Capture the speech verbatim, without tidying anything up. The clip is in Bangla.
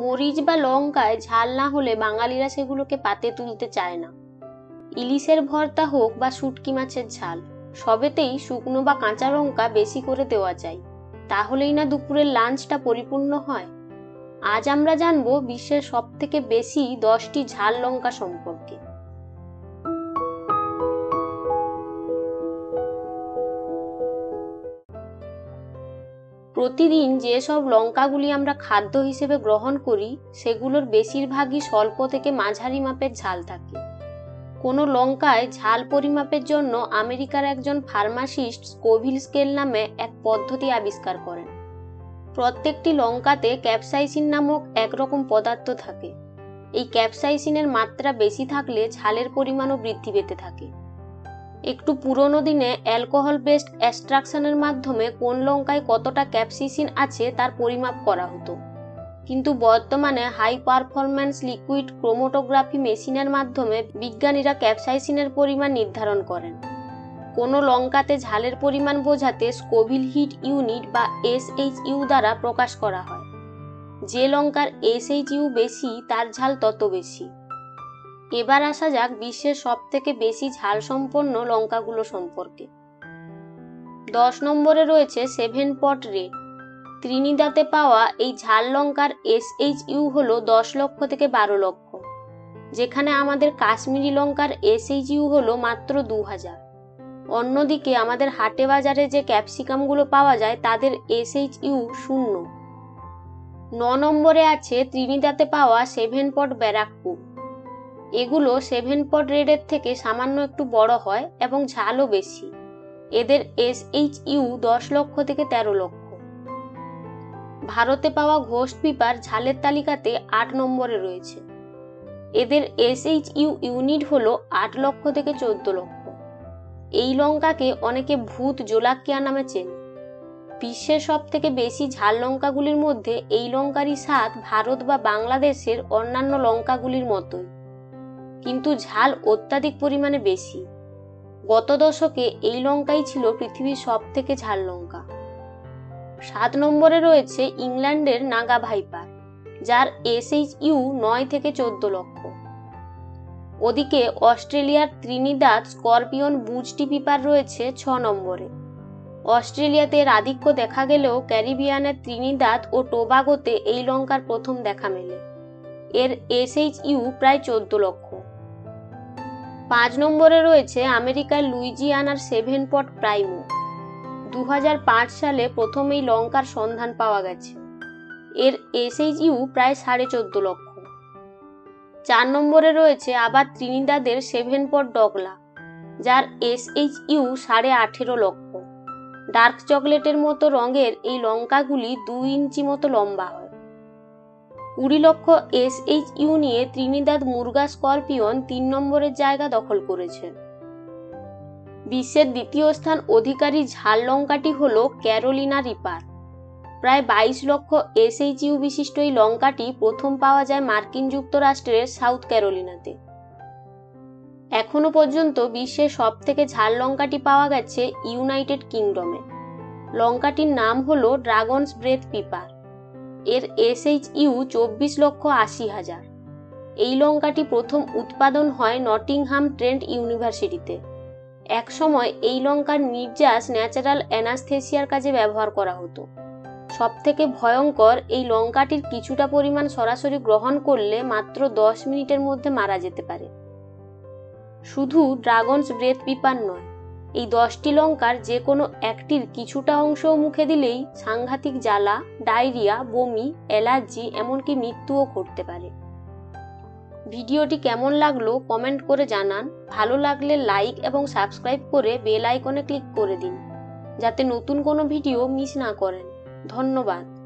মরিচ বা লঙ্কায় ঝাল না হলে বাঙালিরা সেগুলোকে পাতে তুলতে চায় না। ইলিশের ভর্তা হোক বা শুটকি মাছের ঝাল, সবেতেই শুকনো বা কাঁচা লঙ্কা বেশি করে দেওয়া যায়, তাহলেই না দুপুরের লাঞ্চটা পরিপূর্ণ হয়। আজ আমরা জানবো বিশ্বের সব থেকে বেশি দশটি ঝাল লঙ্কা সম্পর্কে। প্রতিদিন যেসব লঙ্কাগুলি আমরা খাদ্য হিসেবে গ্রহণ করি সেগুলোর বেশিরভাগই স্বল্প থেকে মাঝারি মাপের ঝাল থাকে। কোনো লঙ্কায় ঝাল পরিমাপের জন্য আমেরিকার একজন ফার্মাসিস্ট স্কোভিল স্কেল নামে এক পদ্ধতি আবিষ্কার করেন। প্রত্যেকটি লঙ্কাতে ক্যাপসাইসিন নামক একরকম পদার্থ থাকে। এই ক্যাপসাইসিনের মাত্রা বেশি থাকলে ঝালের পরিমাণও বৃদ্ধি পেতে থাকে। একটু পুরনো দিনে অ্যালকোহল বেসড এক্সট্রাকশনের মাধ্যমে কোন লঙ্কায় কতটা ক্যাপসাইসিন আছে তার পরিমাপ করা হতো, কিন্তু বর্তমানে হাই পারফরম্যান্স লিকুইড ক্রোমাটোগ্রাফি মেশিনের মাধ্যমে বিজ্ঞানীরা ক্যাপসাইসিনের পরিমাণ নির্ধারণ করেন। কোনো লঙ্কাতে ঝালের পরিমাণ বোঝাতে স্কোভিল হিট ইউনিট বা এসএইচইউ দ্বারা প্রকাশ করা হয়। যে লঙ্কার এসএইচইউ বেশি তার ঝাল তত বেশি। এবার আসা যাক বিশ্বের সব থেকে বেশি ঝাল সম্পন্ন লঙ্কাগুলো সম্পর্কে। দশ নম্বরে রয়েছে সেভেন পট রেড। ত্রিনিদাদে পাওয়া এই ঝাল লঙ্কার এসএইচইউ হলো দশ লক্ষ থেকে বারো লক্ষ, যেখানে আমাদের কাশ্মীরি লঙ্কার এসএইচইউ হলো মাত্র দু হাজার। অন্যদিকে আমাদের হাটে বাজারে যে ক্যাপসিকামগুলো পাওয়া যায় তাদের এসএইচইউ শূন্য। ন নম্বরে আছে ত্রিনিদাদে পাওয়া সেভেন পট ব্যারাকপুর। এগুলো সেভেন পট রেডের থেকে সামান্য একটু বড় হয় এবং ঝালও বেশি। এদের এসএইচইউ দশ লক্ষ থেকে তেরো লক্ষ। ভারতে পাওয়া ঘোষ্ট পিপার ঝালের তালিকাতে আট নম্বরে রয়েছে। এদের এসএইচইউ ইউনিট হলো আট লক্ষ থেকে চোদ্দ লক্ষ। এই লঙ্কাকে অনেকে ভূত জোলাকিয়া নামে চেনে। বিশ্বের সব থেকে বেশি ঝাল লঙ্কাগুলির মধ্যে এই লঙ্কারই স্বাদ ভারত বা বাংলাদেশের অন্যান্য লঙ্কাগুলির মতোই, কিন্তু ঝাল অত্যাধিক পরিমাণে বেশি। গত দশকে এই লঙ্কাই ছিল পৃথিবীর সব থেকে ঝাল লঙ্কা। সাত নম্বরে রয়েছে ইংল্যান্ডের নাগা ভাইপার, যার এসএইচইউ নয় থেকে চোদ্দ লক্ষ। ওদিকে অস্ট্রেলিয়ার ত্রিনিদাদ স্করপিয়ন বুজটি পিপার রয়েছে ছ নম্বরে। অস্ট্রেলিয়াতে এর আধিক্য দেখা গেলেও ক্যারিবিয়ানের ত্রিনিদাদ ও টোবাগোতে এই লঙ্কার প্রথম দেখা মেলে। এর এসএইচইউ প্রায় চোদ্দ লক্ষ। পাঁচ নম্বরে রয়েছে আমেরিকার লুইজিয়ানার সেভেন পট প্রাইমো। দু হাজার পাঁচ সালে প্রথম এই লঙ্কার সন্ধান পাওয়া গেছে। এর এসএইচইউ প্রায় সাড়ে চোদ্দ লক্ষ। চার নম্বরে রয়েছে আবার ত্রিনিদাদের সেভেন পট ডগলা, যার এসএইচইউ সাড়ে আঠেরো লক্ষ। ডার্ক চকলেটের মতো রঙের এই লঙ্কাগুলি দুই ইঞ্চি মতো লম্বা হয়। কুড়ি লক্ষ এসএইচইউ নিয়ে ত্রিনিদাদ মুরগা স্করপিয়ন তিন নম্বরের জায়গা দখল করেছে। বিশ্বের দ্বিতীয় স্থান অধিকারী ঝাল লঙ্কাটি হল ক্যারোলিনা রিপার। প্রায় বাইশ লক্ষ এসএইচইউ বিশিষ্ট এই লঙ্কাটি প্রথম পাওয়া যায় মার্কিন যুক্তরাষ্ট্রের সাউথ ক্যারোলিনাতে। এখনো পর্যন্ত বিশ্বের সব থেকে ঝাল লঙ্কাটি পাওয়া গেছে ইউনাইটেড কিংডমে। লঙ্কাটির নাম হলো ড্রাগনস ব্রেথ পিপার। এর এসএইচইউ চব্বিশ লক্ষ আশি হাজার। এই লঙ্কাটি প্রথম উৎপাদন হয় নটিংহাম ট্রেন্ট ইউনিভার্সিটিতে। এক সময় এই লঙ্কার নির্যাস ন্যাচারাল অ্যানাস্থেসিয়ার কাজে ব্যবহার করা হতো। সবথেকে ভয়ঙ্কর, এই লঙ্কাটির কিছুটা পরিমাণ সরাসরি গ্রহণ করলে মাত্র দশ মিনিটের মধ্যে মারা যেতে পারে। শুধু ড্রাগনস ব্রেথ পিপার নয়, এই দশটি লঙ্কার যে কোনো একটির কিছুটা অংশও মুখে দিলেই সাংঘাতিক জ্বালা, ডায়রিয়া, বমি, অ্যালার্জি, এমনকি মৃত্যুও ঘটতে পারে। ভিডিওটি কেমন লাগলো কমেন্ট করে জানান। ভালো লাগলে লাইক এবং সাবস্ক্রাইব করে বেল আইকনে ক্লিক করে দিন, যাতে নতুন কোনো ভিডিও মিস না করেন। ধন্যবাদ।